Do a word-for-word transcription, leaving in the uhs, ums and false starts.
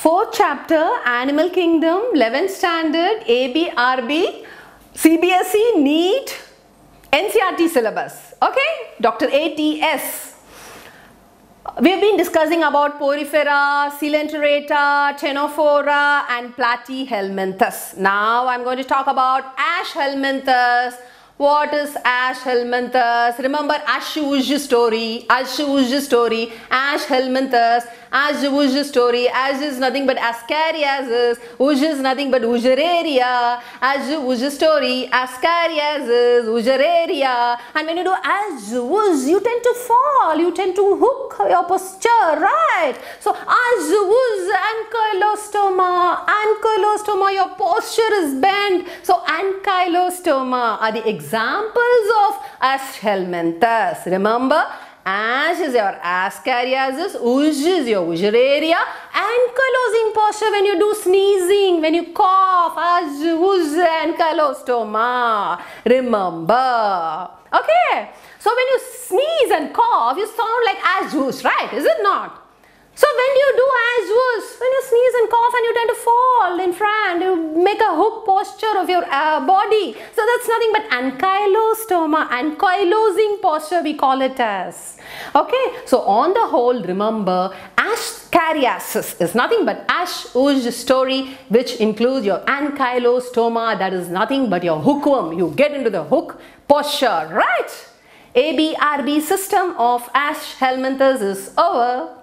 Fourth chapter, Animal Kingdom, eleventh standard, A B R B, C B S E, NEET, N C R T syllabus. Okay, Doctor A T S. We have been discussing about Porifera, Coelenterata, Ctenophora and Platyhelminthes. Now I am going to talk about Ashhelminthes. What is Ashhelminthes? Remember Ash-Uj story, Ash-Uj story, Ashhelminthes, Ash-Uj story. Ash is nothing but Ascariasis, Uj is nothing but Ujararia, Ash-Uj story, Ascariasis, Ujararia. And when you do Ash-Uj, you tend to fall, you tend to hook your posture, right? So Ash-Uj, ankylostoma, ankylostoma, your posture is bent. So ankylostoma are the examples of Ashhelminthes. Remember, Ash is your Ascariasis, Uj is your Ujararia, ankylosing posture when you do sneezing, when you cough, Ash, Uj, ankylostoma. Remember. Okay. So when you sneeze and cough, you sound like Ash, Uj, right? Is it not? So when you do Ash, Uj, when you sneeze and cough and you tend to fall in front, you make a hook posture of your uh, body. So that's nothing but ankylostoma, ankylosing posture we call it as. Okay, so on the whole, remember, Ascariasis is nothing but Ash-Uj story, which includes your ankylostoma, that is nothing but your hookworm. You get into the hook posture, right? A B R B system of Ashhelminthes is over.